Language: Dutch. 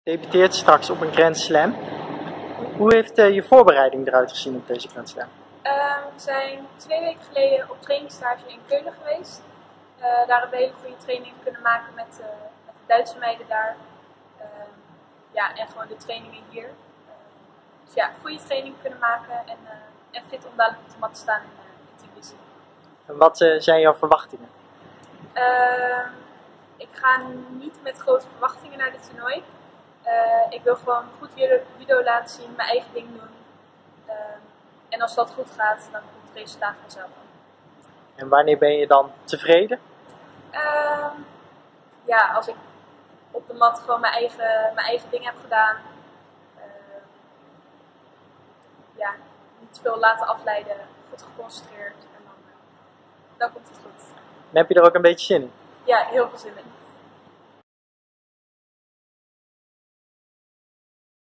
Debuteert straks op een Grand Slam. Hoe heeft je voorbereiding eruit gezien op deze Grand Slam? We zijn 2 weken geleden op trainingsstage in Keulen geweest. Daar hebben we hele goede trainingen kunnen maken met de Duitse meiden daar. En gewoon de trainingen hier. Dus ja, goede trainingen kunnen maken en fit om dadelijk op de mat te staan in Tbilisi. En wat zijn jouw verwachtingen? Ik ga niet met grote verwachtingen naar dit toernooi. Ik wil gewoon goed judo laten zien, mijn eigen ding doen. En als dat goed gaat, dan komt het resultaat vanzelf. En wanneer ben je dan tevreden? Als ik op de mat gewoon mijn eigen ding heb gedaan. Niet veel laten afleiden, goed geconcentreerd en dan komt het goed. En heb je er ook een beetje zin in? Ja, heel veel zin in.